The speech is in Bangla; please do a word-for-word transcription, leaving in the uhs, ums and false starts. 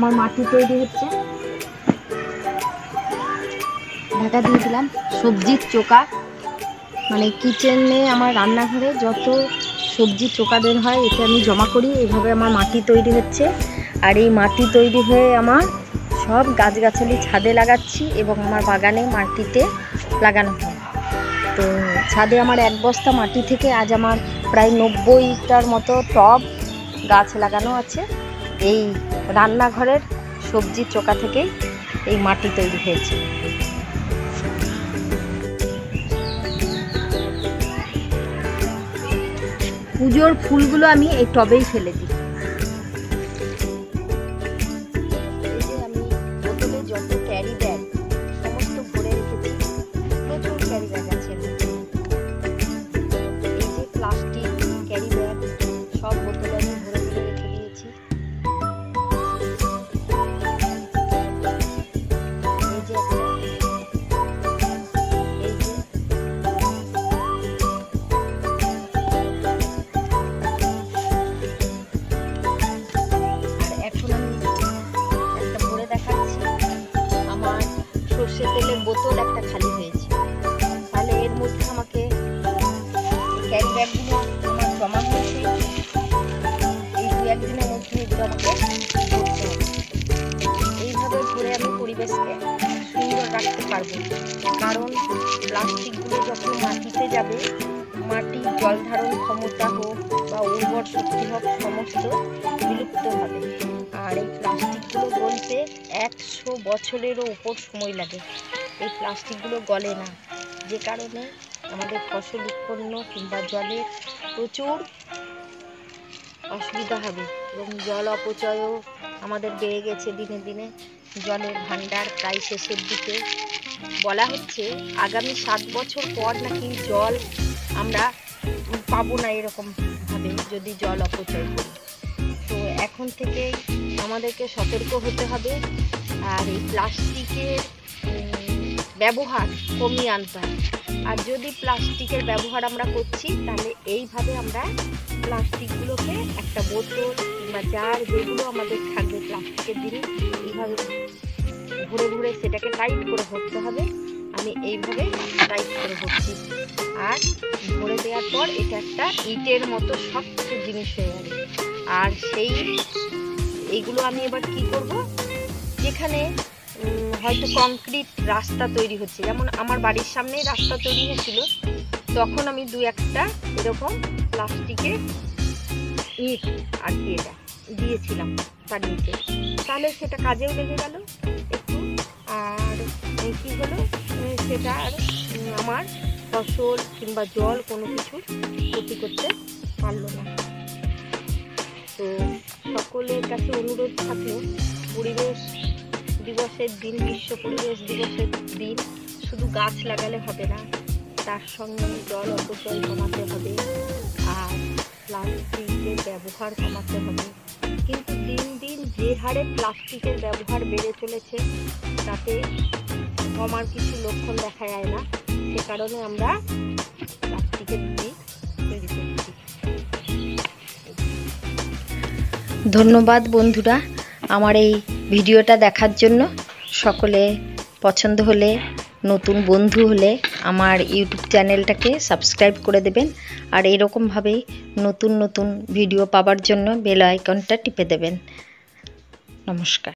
আমার মাটি তৈরি হচ্ছে। ঢাকা দিয়ে দিলাম। সবজির চোকা, মানে কিচেনে আমার রান্নাঘরে যত সবজির চোকা বের হয় এতে আমি জমা করি। এইভাবে আমার মাটি তৈরি হচ্ছে। আর এই মাটি তৈরি হয়ে আমার সব গাছগাছালি ছাদে লাগাচ্ছি এবং আমার বাগানে মাটিতে লাগানো হয়। তো ছাদে আমার এক বস্তা মাটি থেকে আজ আমার প্রায় নব্বইটার মতো টব গাছ লাগানো আছে। এই রান্নাঘরের সবজির চোকা থেকেই এই মাটি তৈরি হয়েছে। পুজোর ফুলগুলো আমি এই টবেই ফেলে দিই। এই যে আমি বোতলে যত ক্যারি ব্যাগ সমস্ত ভরে রেখেছি, প্রচুর ক্যারি ব্যাগ আছে। এই যে প্লাস্টিক ক্যারি ব্যাগ সব বোতলে আমি ভরে ভরে রেখে দিয়েছি। এই যে একটা, এই যে সর্ষের তেলের বোতল একটা খালি হয়েছে। তাহলে এর মধ্যে আমাকে ক্যারি ব্যাগগুলো আমার জমা হয়েছে, এই দু একদিনের মধ্যে এগুলো আমাকে ধরতে হবে। এইভাবে ঘুরে আমি পরিবেশকে সুন্দর রাখতে পারবো। কারণ প্লাস্টিকগুলো যখন মাটিতে যাবে, মাটির জল ধারণ ক্ষমতা হোক বা উর্বর শক্তি হোক সমস্ত বিলুপ্ত হবে। আর এই প্লাস্টিকগুলো গলতে একশো বছরেরও উপর সময় লাগে। এই প্লাস্টিকগুলো গলে না, যে কারণে আমাদের ফসল উৎপন্ন কিংবা জলের প্রচুর অসুবিধা হবে এবং জল অপচয়ও আমাদের বেড়ে গেছে দিনে দিনে। জলের ভান্ডার প্রায় শেষের দিকে। বলা হচ্ছে আগামী সাত বছর পর নাকি জল আমরা পাবো না এরকম ভাবে যদি জল অপচয় করি। তো এখন থেকে আমাদেরকে সতর্ক হতে হবে। আর এই প্লাস্টিকের ব্যবহার কমিয়ে আনতে হবে। আর যদি প্লাস্টিকের ব্যবহার আমরা করছি তাহলে এইভাবে আমরা প্লাস্টিকগুলোকে একটা বোতল কিংবা জার যেগুলো আমাদের থাকবে প্লাস্টিকের জিনিস, এইভাবে ঘুরে ঘুরে সেটাকে টাইট করে ভরতে হবে। আমি এইভাবে টাইট করে ভরছি। আর ভরে দেওয়ার পর এটা একটা ইটের মতো শক্ত জিনিস হয়ে যাবে। আর সেই এইগুলো আমি এবার কি করব, যেখানে হয়তো কংক্রিট রাস্তা তৈরি হচ্ছে, যেমন আমার বাড়ির সামনেই রাস্তা তৈরি হয়েছিল, তখন আমি দু একটা এরকম প্লাস্টিকের ইট আর কি এটা দিয়েছিলাম তার নিচে। তাহলে সেটা কাজেও লেগে গেল একটু। আর কি হলো, সেটা আর আমার ফসল কিংবা জল কোনো কিছু ক্ষতি করতে পারলো না। তো সকলের কাছে অনুরোধ থাকলো, পরিবেশ দিবসের দিন, বিশ্ব পরিবেশ দিবসের দিন শুধু গাছ লাগালে হবে না, তার সঙ্গে জল অপচয় কমাতে হবে আর প্লাস্টিকের ব্যবহার কমাতে হবে। কিন্তু দিন দিন যে হারে প্লাস্টিকের ব্যবহার বেড়ে চলেছে তাতে কমার কিছু লক্ষণ দেখা যায় না। সে কারণে আমরা প্লাস্টিকের দিক তৈরি করছি। ধন্যবাদ বন্ধুরা আমার এই ভিডিওটা দেখার জন্য। সকলে পছন্দ হলে, নতুন বন্ধু হলে আমার ইউটিউব চ্যানেলটাকে সাবস্ক্রাইব করে দেবেন। আর এরকমভাবেই নতুন নতুন ভিডিও পাওয়ার জন্য বেল আইকনটা টিপে দেবেন। নমস্কার।